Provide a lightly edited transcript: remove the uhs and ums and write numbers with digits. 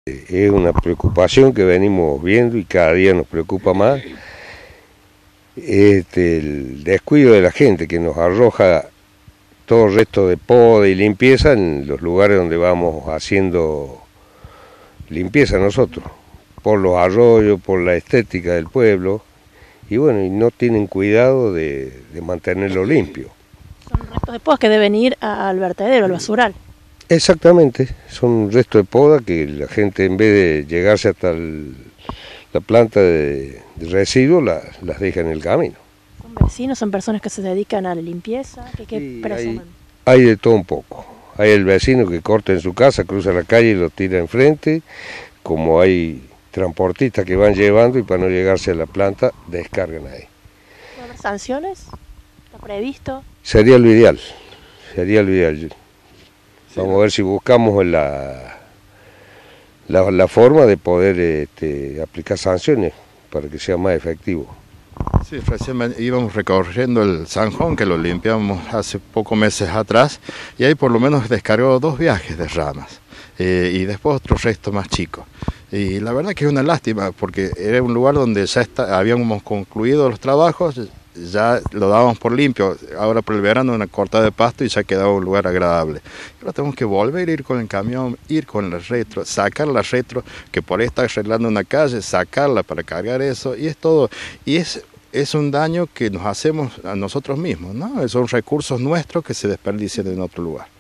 Es una preocupación que venimos viendo y cada día nos preocupa más. El descuido de la gente que nos arroja todo el resto de poda y limpieza en los lugares donde vamos haciendo limpieza nosotros, por los arroyos, por la estética del pueblo, y bueno, y no tienen cuidado de mantenerlo limpio. Son restos de poda que deben ir al vertedero, al basural. Exactamente, son restos de poda que la gente, en vez de llegarse hasta la planta de residuos, las deja en el camino. ¿Son vecinos, son personas que se dedican a la limpieza? ¿Qué presumen? Hay de todo un poco. Hay el vecino que corta en su casa, cruza la calle y lo tira enfrente, como hay transportistas que van llevando y para no llegarse a la planta, descargan ahí. ¿Puede haber sanciones? ¿Está previsto? Sería lo ideal, sería lo ideal. Vamos a ver si buscamos la forma de poder aplicar sanciones para que sea más efectivo. Sí, recién íbamos recorriendo el Zanjón, que lo limpiamos hace pocos meses atrás, y ahí por lo menos descargó 2 viajes de ramas, y después otro resto más chico. Y la verdad que es una lástima, porque era un lugar donde ya habíamos concluido los trabajos, ya lo dábamos por limpio, ahora por el verano una cortada de pasto y ya quedaba un lugar agradable. Ahora tenemos que volver a ir con el camión, ir con la retro, sacar la retro, que por ahí está arreglando una calle, sacarla para cargar eso, y es todo, y es un daño que nos hacemos a nosotros mismos, ¿no? Son recursos nuestros que se desperdician en otro lugar.